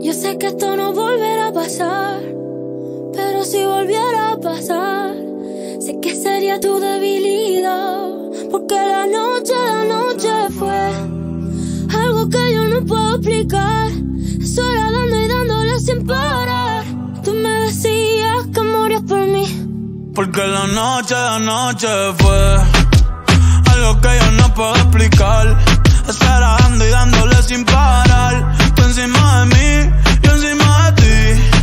Yo sé que esto no volverá a pasar, pero si volviera a pasar, sé que sería tu debilidad. Porque la noche fue algo que yo no puedo explicar. Estoy dando y dándole sin parar. Tú me decías que morías por mí. Porque la noche fue algo que yo no puedo explicar. Estar dando y dándole sin parar. Tú encima de mí, yo encima de ti.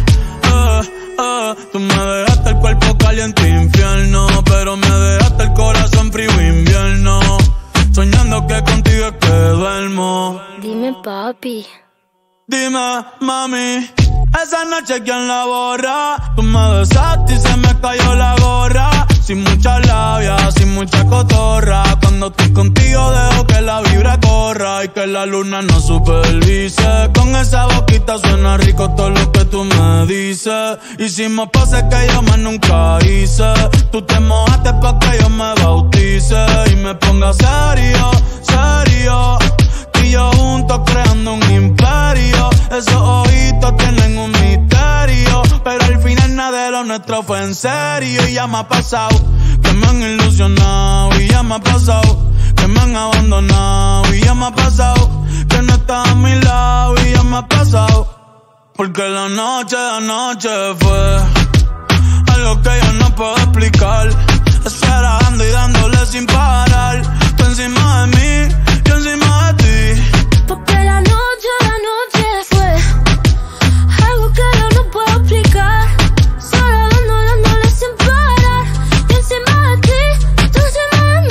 Tú me dejaste el cuerpo caliente infierno, pero me dejaste el corazón frío invierno. Soñando que contigo es que duermo. Dime, papi. Dime, mami, esa noche ¿quién la borra? Tú me besaste y se me cayó la gorra. Sin mucha labia, sin mucha cotorra. Cuando estoy contigo dejo que la vibra corra y que la luna no supervise. Con esa boquita suena rico todo lo que tú me dices. Hicimos poses que yo más nunca hice. Tú te mojaste pa' que yo me bautice y me ponga serio, serio. Tú y yo juntos creando un imperio. Esos ojitos tienen un misterio, pero al final nada de lo nuestro fue en serio. Y ya me ha pasado que me han ilusionado, y ya me ha pasado que me han abandonado, y ya me ha pasado que no estás a mi lado, y ya me ha pasado. Porque la noche fue algo que yo no puedo explicar. Estar dando y dándole sin parar. Tú encima de mí, yo encima de ti. Porque la noche fue algo que yo no puedo explicar. Solo dándole sin parar. Yo encima de ti, tú encima de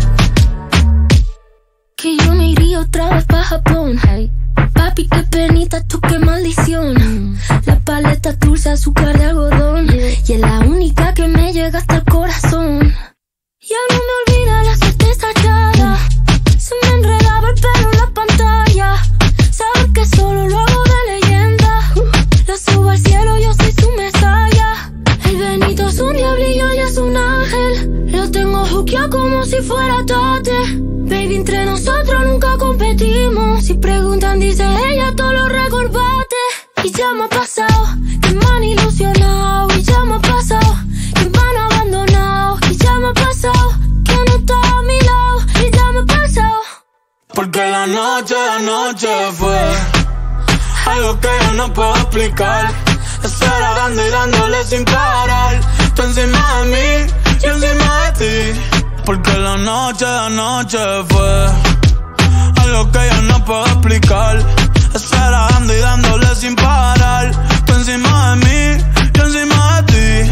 mí. Que yo me iría otra vez pa' Japón, hey. Papi, qué penita, tú qué maldición. La paleta dulce, azúcar de algodón, y es la única que me llega hasta el corazón. Ya no me olvida la certeza echada. Se me enredaba el pelo en la pantalla. Sabes que solo lo hago de leyenda. La subo al cielo, yo soy su mesaya. El Benito es un diablillo y es un ángel. Lo tengo juqueado como si fuera Tate. Baby, entre nosotros nunca competimos. Si preguntan, dice ella, todo lo recordate. Y ya me ha pasado que me han ilusionado. Y ya me ha pasado que me han abandonado. Y ya me ha pasado que no está a mi lado. Y ya me ha pasado. Porque la noche fue algo que yo no puedo explicar. Estar dando y dándole sin parar. Tú encima de mí, yo encima de ti. Porque la noche fue algo que yo no puedo explicar. Estar dando y dándole sin parar. Tú encima de mí, yo encima de ti.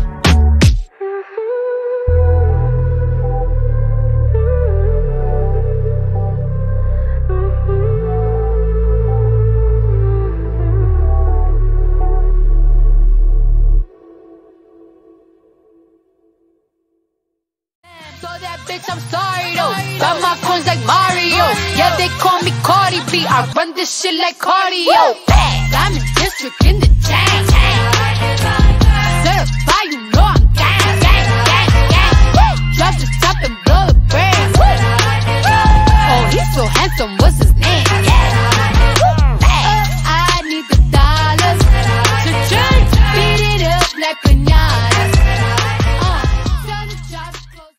So that bitch, I'm sorry though. Got my coins like Mario. Yeah, they call me Cardi B. I run this shit like cardio. I'm in district in the chain. Certified, you know I'm gang, gang, gang, gang. Drop the top and blow the brand. Oh, he's so handsome, what's his name? I need the dollars to change, beat it up like piñatas. Tell the job to close.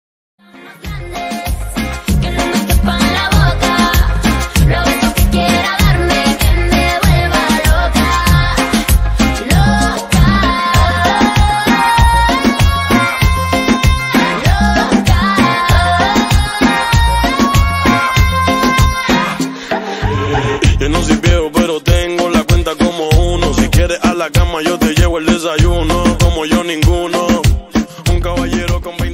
Que no me quepan la boca. Lo beso que quiera darme, que me vuelva loca. Loca. Loca. Yo no soy viejo, pero tengo la cuenta como uno. Si quieres a la cama, yo te llevo el desayuno. Como yo, ninguno. Un caballero con